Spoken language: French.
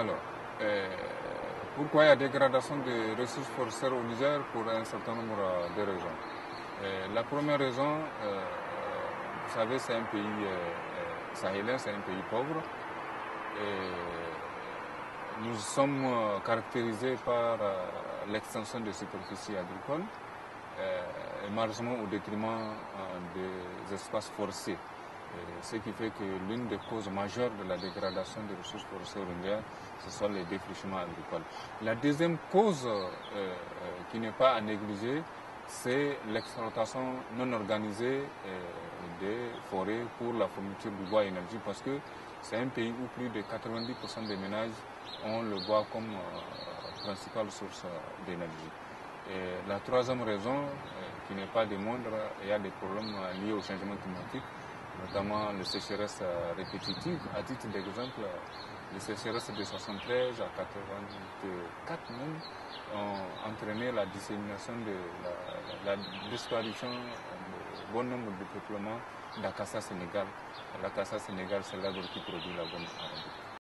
Alors, pourquoi il y a dégradation des ressources forestières au Niger? Pour un certain nombre de raisons. La première raison, vous savez, c'est un pays sahélien, c'est un pays pauvre. Nous sommes caractérisés par l'extension des superficies agricoles, et malheureusement au détriment des espaces forestiers. Ce qui fait que l'une des causes majeures de la dégradation des ressources forestières au Niger, ce sont les défrichements agricoles. La deuxième cause qui n'est pas à négliger, c'est l'exploitation non organisée des forêts pour la fourniture du bois et énergie, parce que c'est un pays où plus de 90% des ménages ont le bois comme principale source d'énergie. Et la troisième raison, qui n'est pas des moindres, il y a des problèmes liés au changement climatique, notamment les sécheresses répétitives. À titre d'exemple, les sécheresses de 73 à 84 même ont entraîné la dissémination de la disparition de bon nombre de peuplements d'Akassa Sénégal. L'Akassa Sénégal, c'est l'arbre qui produit la gomme arabique.